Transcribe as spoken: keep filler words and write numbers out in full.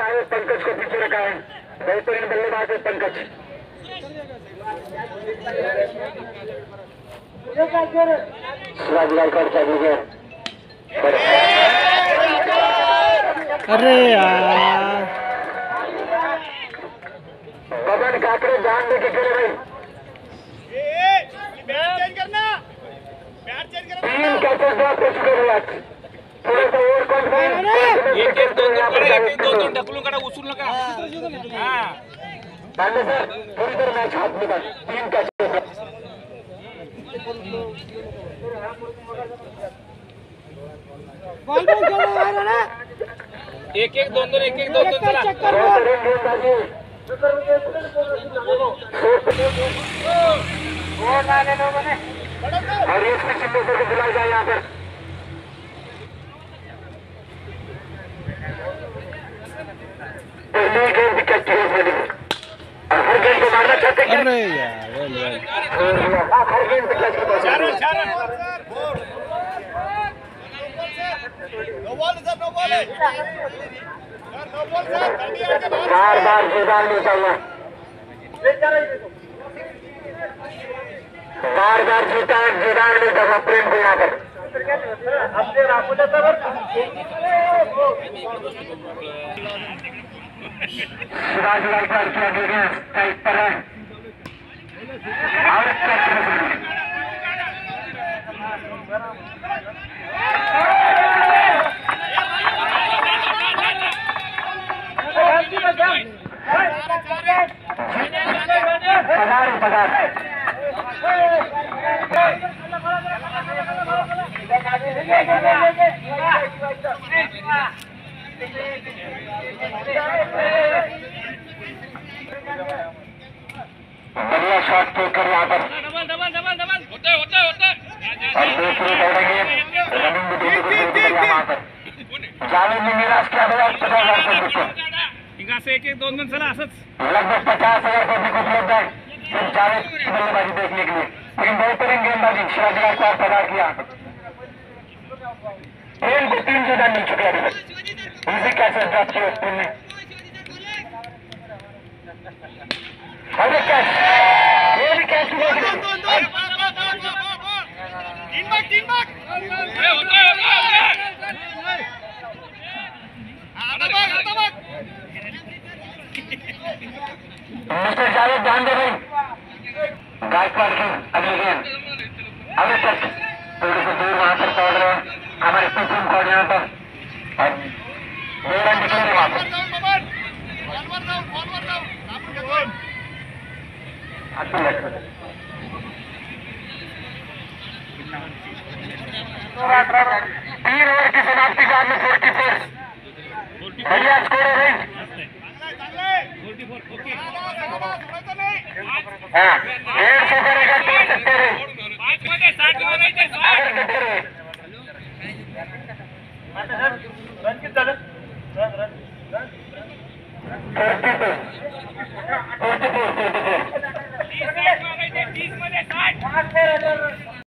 है, पंकज को पीछे रखा है। बेहतरीन बल्लेबाज है पंकज। शिवाजी गायकवाड क्या विकेट। अरे यार पवन काकरे ध्यान दे के खेले भाई। तीन कैचेस ड्रॉप हो चुके हैं आज। थोड़ा सा ओवर कॉन्फिडेंस। एक एक दोन दोन करा, एक एक दोन दोन ढकलून करा, उचलू नका। हां पांडे सर थोड़ी देर मैच हाथ में। तीन कैचेस बॉल बॉल खेलो यार ना। एक एक दोन दोन एक एक दोन दोन चला। बेहतरीन गेंदबाजी। और ये चिल्ले से बुलाया जाए यहाँ पर। पहली गेंद विकेट की ओर मिली। हर गेंद को मारना चाहते हैं। अरे यार वेल वेल हर गेंद पे कैच करना चार चाहते चार बार बार मैदान में चाहिए। बार बार जीता है मैदान में जगह प्रेम को यहाँ पर। शिवाजी गायकवाड की आगे टाइप पर है और पधार पधार बढ़िया शॉट टेकर यहाँ पर। डबल डबल डबल डबल होते होते होते और दूसरी दौड़ेंगे रनिंग भी बढ़िया वहाँ पर। जावेद ने निराश किया पचास हजार पब्लिक को। इनका से एक एक दोन दोन चला असच लगभग पचास हजार पब्लिक उपलब्ध है सिर्फ जावेद की बल्लेबाजी देखने के लिए। लेकिन बेहतरीन गेंदबाजी शिवाजी गायकवाड पधार किया। ट्रेन को तीन सौ रन मिल चुके अभी तक। इसी कैसे ड्रॉप किया स्पिन ने। और एक कैच, ये भी कैच हुआ। तीन भाग तीन भाग अरे होता है होता है आधा भाग आधा भाग मिस्टर जावेद ध्यान दे भाई। गायकवाड की अगली गेंद अभी तक थोड़ी सी दूर वहां पर दौड़ रहे हैं हमारे पिचिंग कोड यहाँ पर। और दो रन निकले वहां पर। तीन ओवर की समाप्ति का में फोर्टी फोर बढ़िया स्कोर है भाई। हाँ डेढ़ सौ करेगा तोड़ सकते रहे अगर कटे रहे।